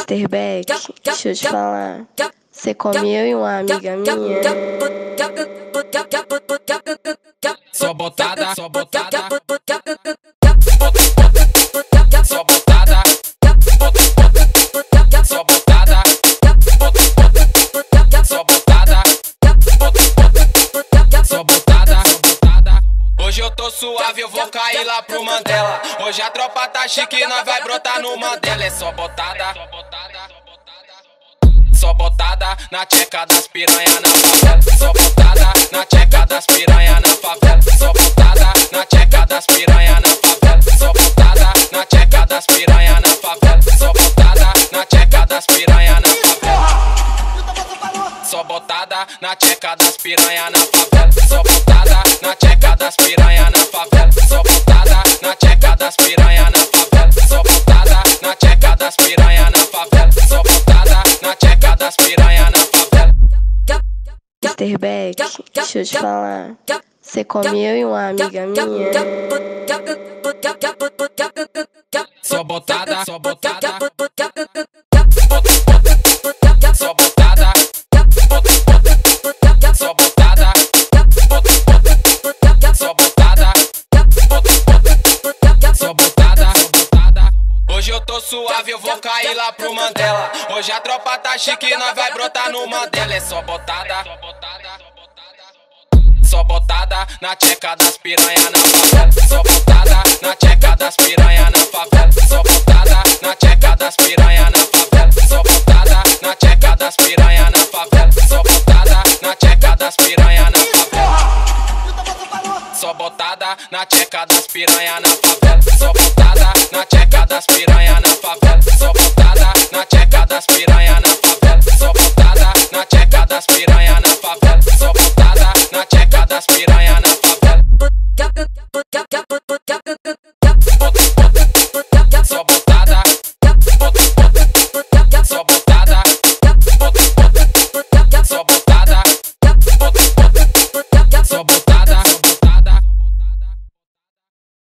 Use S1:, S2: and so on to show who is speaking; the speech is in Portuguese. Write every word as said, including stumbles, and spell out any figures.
S1: mister Beck, deixa eu te falar. Você come eu e uma amiga minha.
S2: Só botada, só botada, só botada, só botada, só botada, só botada. Hoje eu tô suave, eu vou cair lá pro Mandela. Hoje a tropa tá chique, nós vai brotar no Mandela. É só botada, só botada na tcheca das piranha na favela. Só botada na tcheca das piranha na favela. Só botada na tcheca das piranha na favela. Só botada na tcheca das piranha na favela. Só botada na tcheca das piranha na favela. Só botada na tcheca das piranha na favela. Só botada na tcheca das piranha na favela. Só botada na tcheca das piranha na favela. Só botada na tcheca das piranha na favela. Só botada na tcheca das piranha na favela.
S1: mister Beck, deixa eu te falar. Você come eu e uma amiga minha.
S2: Só botada, só botada, só botada, só botada, só botada, só botada. Hoje eu tô suave, eu vou cair lá pro Mandela. Hoje a tropa tá chique, nós vai brotar no Mandela. É só botada, só botada na tcheca das piranha na favela. Só botada na tcheca das piranha na favela. Só botada na tcheca das piranha na favela. Só botada na tcheca das piranha na favela. Só botada na tcheca das piranha na favela. Só botada na tcheca das piranha na favela. Só botada na tcheca das piranha na favela. Só botada na tcheca das piranha na favela. Só botada na tcheca das piranha na favela.